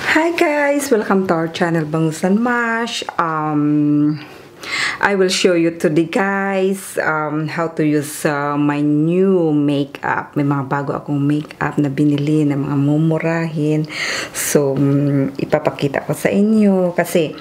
Hi guys, welcome to our channel Bangus and Mash. I will show you today guys how to use my new makeup. May mga bago akong makeup na binili na mga mumurahin. So ipapakita ko sa inyo kasi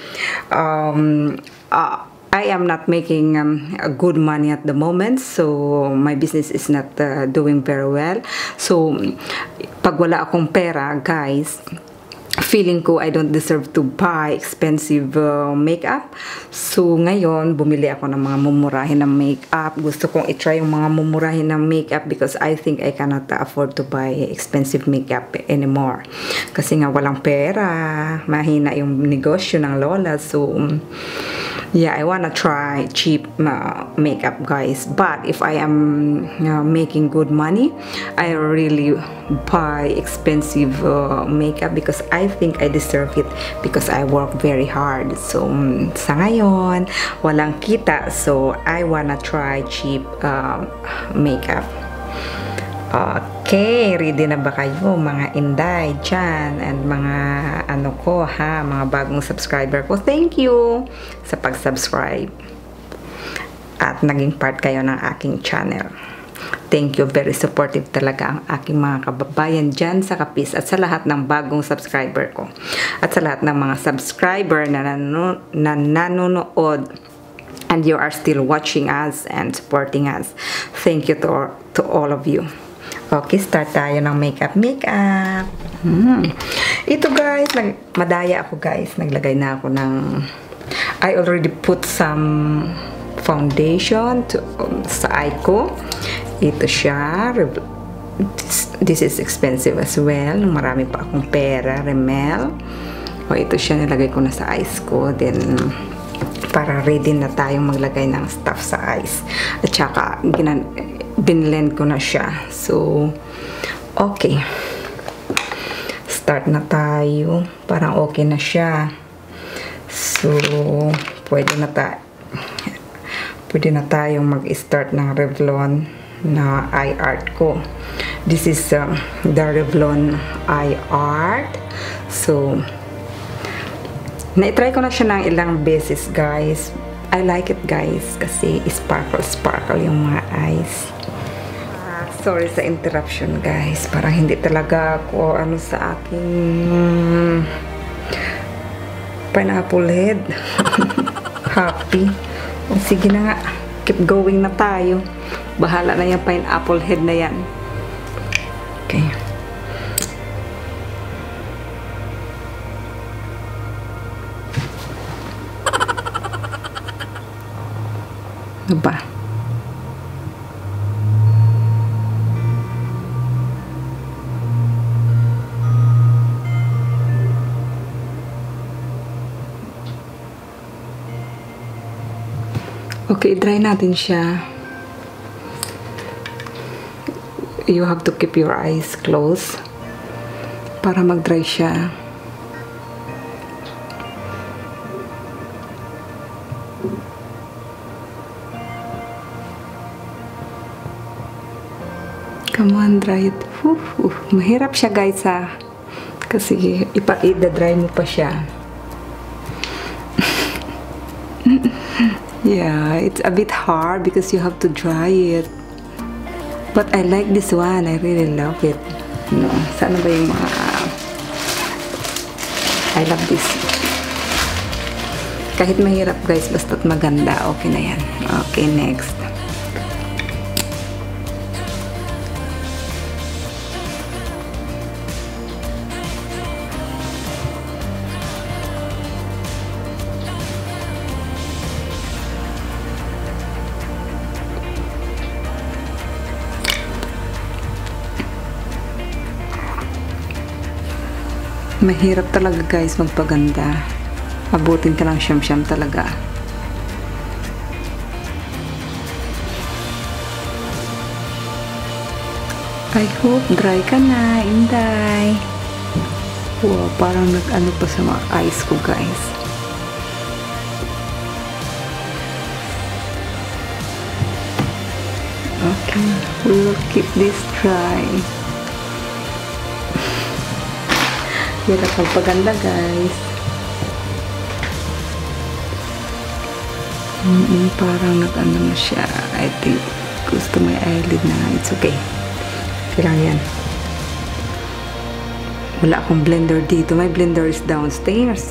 I am not making a good money at the moment, so my business is not doing very well. So pag wala akong pera guys, feeling ko I don't deserve to buy expensive makeup. So ngayon bumili ako ng mga mumurahin ng makeup. Gusto kong i-try yung mga mumurahin ng makeup because I think I cannot afford to buy expensive makeup anymore. Kasi nga walang pera, mahina yung negosyo ng lola. So yeah, I wanna try cheap makeup guys. But if I am making good money, I really buy expensive makeup because I think I deserve it because I work very hard. So sa ngayon walang kita, so I wanna try cheap makeup. Okay, ready na ba kayo mga inday dyan and mga ano ko ha, mga bagong subscriber ko? Thank you sa pag-subscribe at naging part kayo ng aking channel. Thank you, very supportive talaga ang aking mga kababayan dyan sa Kapis at sa lahat ng bagong subscriber ko at sa lahat ng mga subscriber na nanonood and you are still watching us and supporting us. Thank you to all of you. Okay, start tayo ng makeup. Ito guys, madaya ako guys. Naglagay na ako ng I already put some foundation sa eye ko. Ito siya. This is expensive as well. Marami pa akong pera. Rimmel. Ito siya. Nilagay ko na sa eyes ko. Then para ready na tayong maglagay ng stuff sa eyes. At saka binlend ko na siya. So okay, start na tayo. Parang okay na siya. So pwede na tayong mag-start ng Revlon na eye art ko. This is the Revlon Eye Art. So na-try ko na siya ng ilang beses guys. I like it guys kasi sparkle yung mga eyes. Sorry sa interruption guys, parang hindi talaga ako ano sa aking pineapple head. Happy. Sige na nga, keep going na tayo. Bahala na yung pineapple head na yan. Okay. Ano ba? Okay, dry natin siya. You have to keep your eyes closed para mag-dry siya. Come on, dry it. Mahirap siya guys ha. Kasi ipa-dry mo pa siya. Yeah, it's a bit hard because you have to dry it. But I like this one. I really love it. No, sana ba yung mga... I love this. Kahit mahirap guys, basta't maganda, okay na yan. Okay, next. Mahirap talaga guys magpaganda. Abutin ka lang siyam-siyam talaga. I hope dry ka na, Inday. Wow, parang nag-ano pa sa mga eyes ko guys. Okay, we will keep this dry. Hirap magpaganda, guys. Parang nag-ano na siya. I think gusto may eyelid na. It's okay. Okay lang yan. Wala akong blender dito. My blender is downstairs.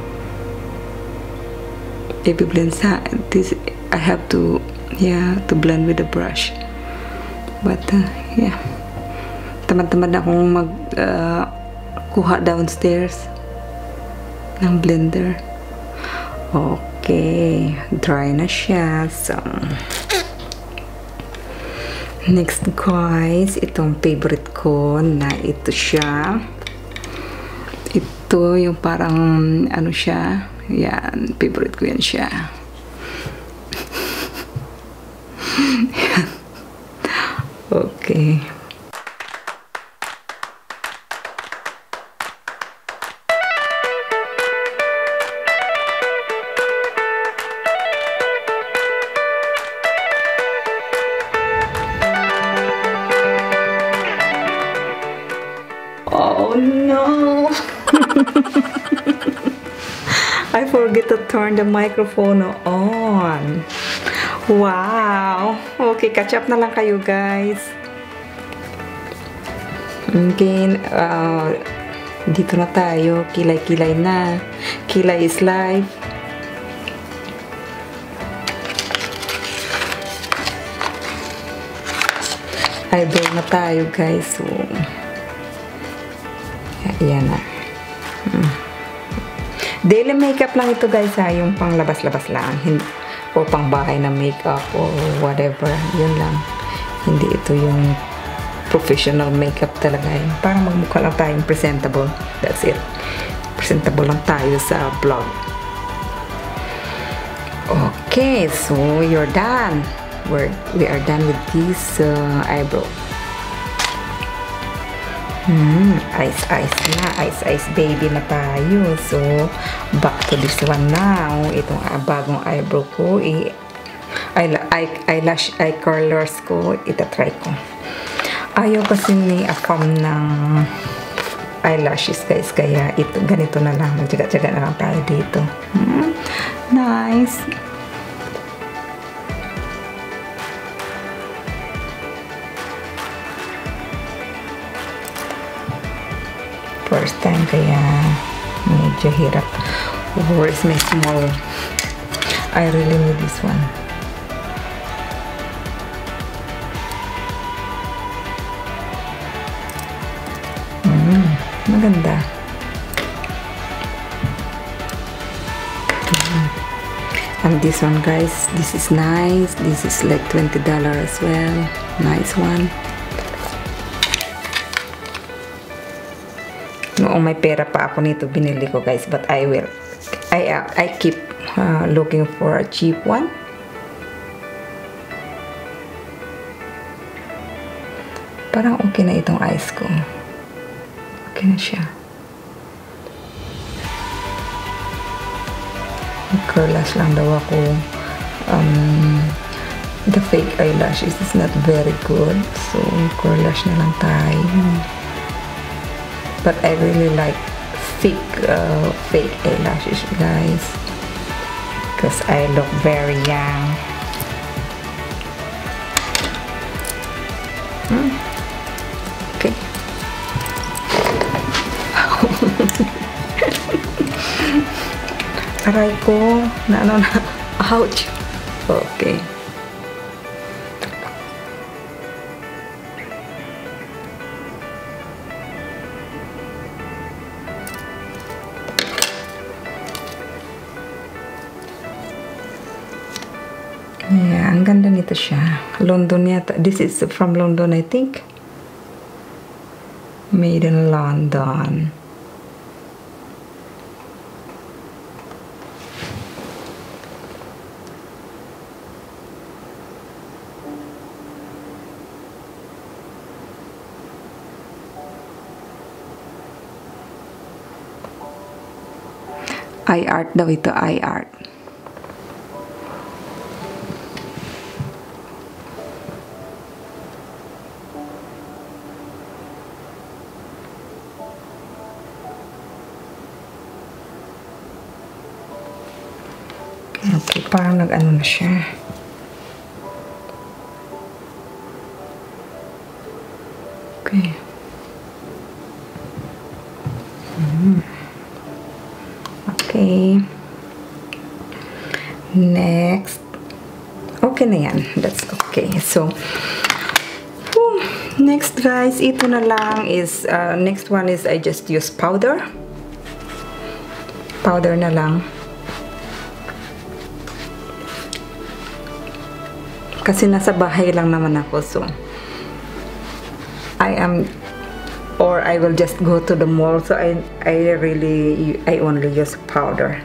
If you blend this, I have to, yeah, to blend with the brush. But, yeah. Tamad-tamad akong kuha downstairs ng blender. Okay. Dry na siya. So, next, guys, itong favorite ko na ito siya. Ito yung parang, ano siya, yan, favorite ko yan siya. Okay. Oh no! I forget to turn the microphone on. Wow! Okay, catch up na lang kayo, guys. Okay, dito na tayo. Kilay-kilay na. Kilay is life. Eyebrow na tayo, guys. So, ayan na. Daily makeup lang ito, guys, ha. Yung pang labas-labas lang. O pang bahay na makeup or whatever. Yun lang. Hindi ito yung professional makeup talaga. Parang magmukha lang tayong presentable. That's it. Presentable lang tayo sa vlog. Okay, so you're done. We are done with this eyebrow. Ice na. Ice baby na tayo. So, back to this one now. Itong bagong eyebrow ko. Eye curlers ko. Itatry ko. Ayaw kasi ni affirm ng eyelashes, guys. Kaya ito, ganito na lang. Magtsaga-tsaga na lang tayo dito. Nice. First time, kaya medyo hirap. Where is my small? I really need this one. Maganda. And this one, guys, this is nice. This is like $20 as well. Nice one. Noong may pera pa ako nito, binili ko, guys, but I keep looking for a cheap one. Parang okay na itong eyes ko. Okay na siya. Curlash lang daw ako. The fake eyelashes is not very good, so curlash na lang tayo. But I really like fake eyelashes, guys, because I look very young. Okay. Aray ko, na ano na, ouch. Okay. Yeah, ang ganda nito siya. London yata. This is from London, I think. Made in London. Eye art daw ito, eye art. Parang nag-ano na siya. Okay. Okay. Next. Okay na yan. That's okay. So, next guys, ito na lang is, next one is I just use powder. Powder na lang. Kasi nasa bahay lang naman ako, so or I will just go to the mall, so I only use powder.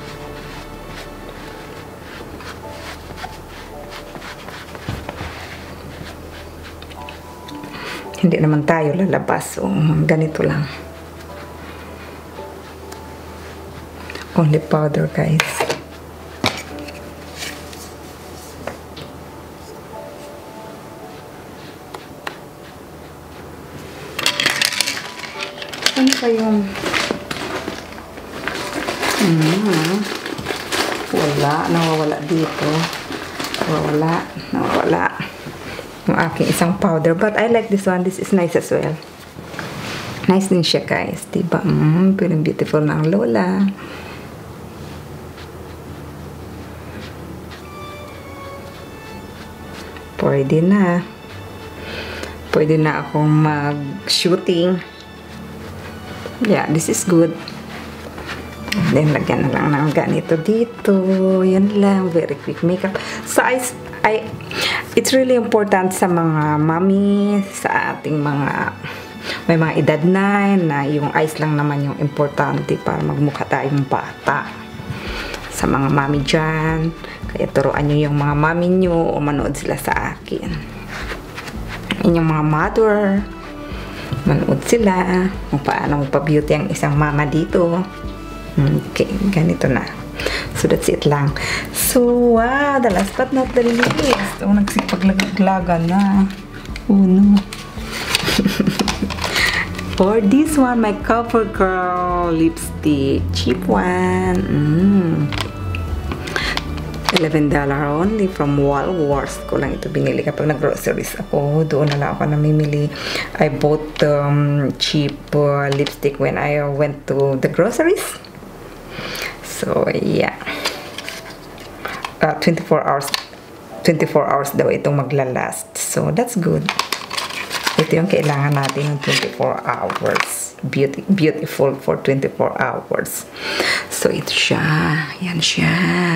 Hindi naman tayo lalabas, so ganito lang. Only powder, guys. Ano pa yung... Wala. Nawawala dito. Nawawala. Yung aking isang powder. But I like this one. This is nice as well. Nice din siya, guys. Diba? Pero beautiful ng Lola. Pwede na. Pwede na akong mag-shooting. Yeah, this is good. Then, lagyan na lang ng ganito dito. Yan lang. Very quick makeup. So, it's really important sa mga mommy, sa ating mga, may mga edad na yung eyes lang naman yung importante para magmukha tayong bata. Sa mga mommy dyan. Kaya turuan nyo yung mga mommy nyo o manood sila sa akin. Inyong mga mother, manood sila kung paano magpa-beauty ang isang mama dito. Okay, ganito na. So, that's it lang. So, wow, the last but not the least. Oh, nagsipaglaglaga na. Oh, no. For this one, my CoverGirl lipstick. Cheap one. $11 only from Walmart ko lang ito binili kapag nag-groceries ako. Doon na lang ako namimili. I bought cheap lipstick when I went to the groceries. So, yeah. 24 hours daw itong maglalast. So, that's good. Ito yung kailangan natin ng 24 hours. Beautiful for 24 hours. So, ito siya. Yan siya.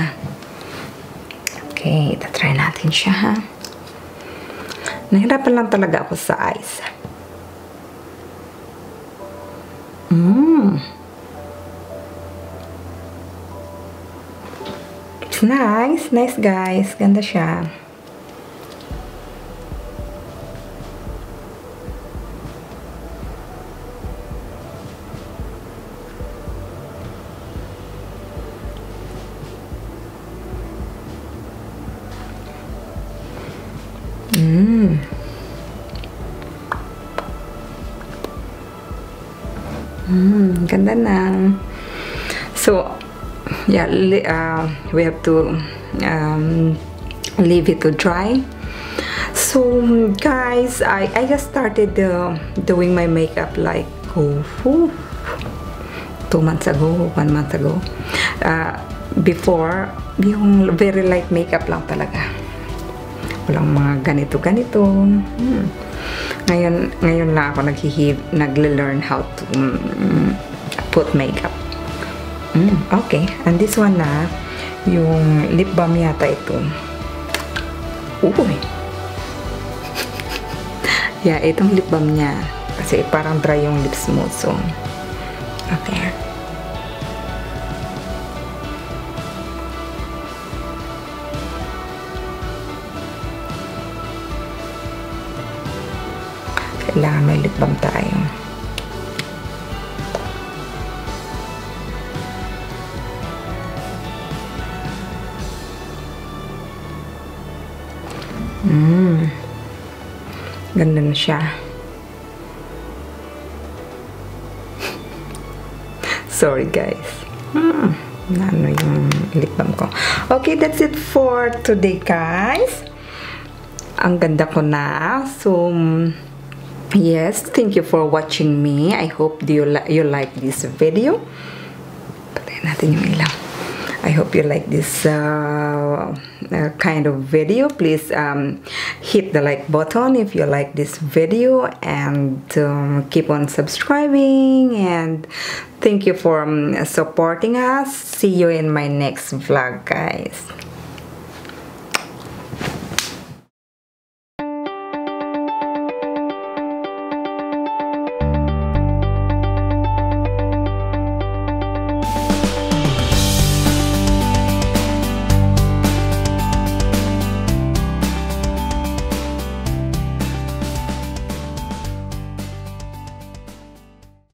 Okay, try natin siya, ha? Nahirapan lang talaga ako sa eyes. It's nice. Nice, guys. Ganda siya. Ganda na. So, yeah, we have to leave it to dry. So, guys, I just started doing my makeup like 2 months ago, 1 month ago. Before, yung very light makeup lang talaga. Walang mga ganito-ganito. Ngayon lang ako nagle-learn how to put makeup. Okay. And this one na, yung lip balm yata ito. Uy! Yeah, itong lip balm niya. Kasi parang dry yung lips mo. So, okay. Kailangan may lip balm tayo. Ganda na siya. Sorry, guys. na ano yung lip balm ko. Okay, that's it for today, guys. Ang ganda ko na. So, yes, thank you for watching me. I hope you like this video. Patayin natin yung ilaw. I hope you like this kind of video. Please hit the like button if you like this video, and keep on subscribing, and thank you for supporting us. See you in my next vlog, guys.